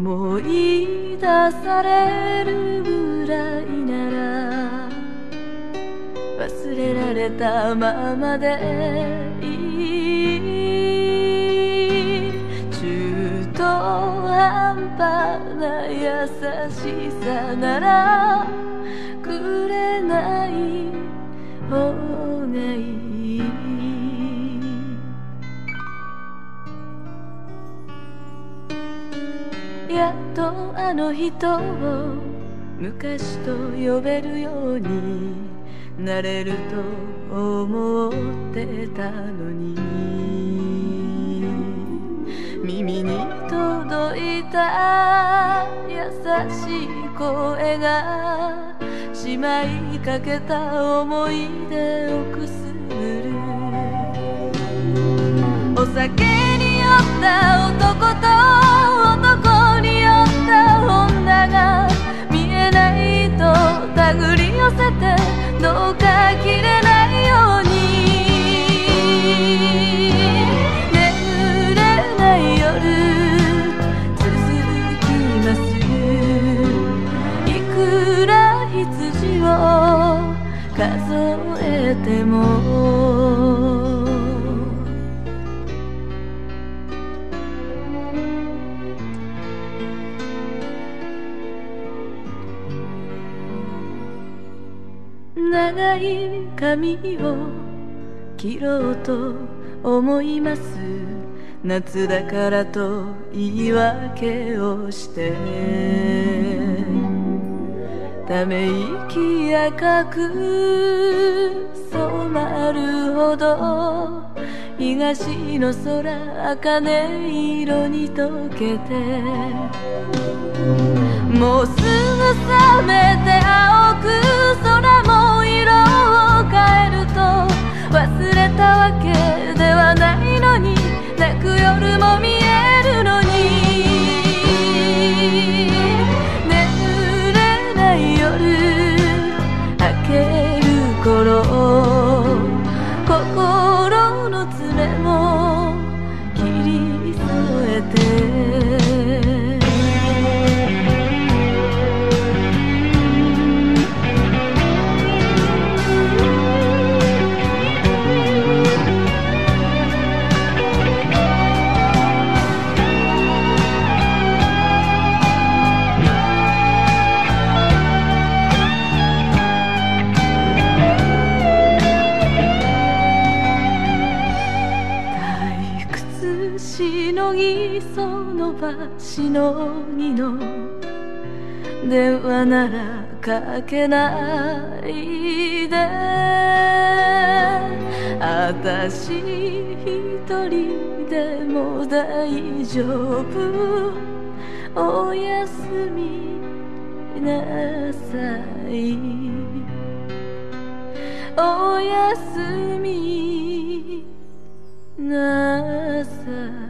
思い出されるぐらいなら忘れられたままでいい。中途半端な優しさならくれない方がいい。やっとあの人を昔と呼べるようになれると思ってたのに、耳に届いた優しい声がしまいかけた思い出をくすぐる。お酒に酔った男と男に酔った女が見えないと手繰り寄せてどうか切れないように、眠れない夜続きます。いくら羊を数えても長い髪を切ろうと思います。夏だからと言い訳をしてため息赤く染まるほど東の空茜色に溶けて、もうすぐ覚めて青く空も色を変えると忘れたわけではないのに、泣く夜も見えるのに、眠れない夜明ける頃心の爪も切り添えてしのぎその場しのぎの電話ならかけないで、あたし一人でも大丈夫、おやすみなさい、おやすみなさい。